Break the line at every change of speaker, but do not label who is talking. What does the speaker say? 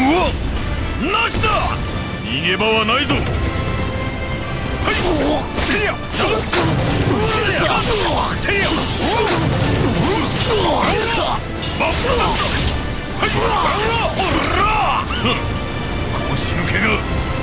わなしだ。逃げ場はないぞ。はいせやさうやてやバッファはいおら腰抜けが